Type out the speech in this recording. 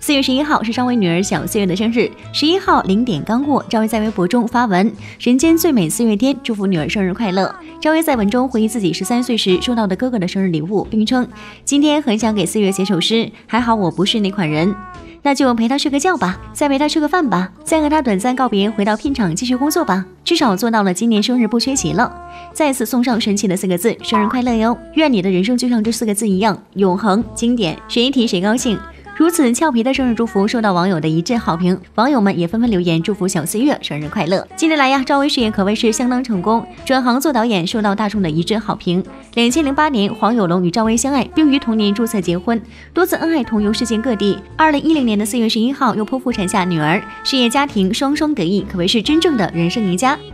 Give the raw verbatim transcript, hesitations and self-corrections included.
四月十一号是赵薇女儿小四月的生日，十一号零点刚过，赵薇在微博中发文：“人间最美四月天，祝福女儿生日快乐。”赵薇在文中回忆自己十三岁时收到的哥哥的生日礼物，并称：“今天很想给四月写首诗，还好我不是那款人。”那就陪他睡个觉吧，再陪他吃个饭吧，再和他短暂告别，回到片场继续工作吧，至少做到了今年生日不缺席了。再次送上神奇的四个字：生日快乐哟！愿你的人生就像这四个字一样，永恒经典，谁一提谁高兴。如此俏皮的生日祝福受到网友的一致好评，网友们也纷纷留言祝福小四月生日快乐。近年来呀，赵薇事业可谓是相当成功，转行做导演受到大众的一致好评。两千零八年，黄有龙与赵薇相爱，并于同年注册结婚，多次恩爱同游世界各地。二零一零年的四月十一号，又剖腹产下女儿，事业家庭双双得意，可谓是真正的人生赢家。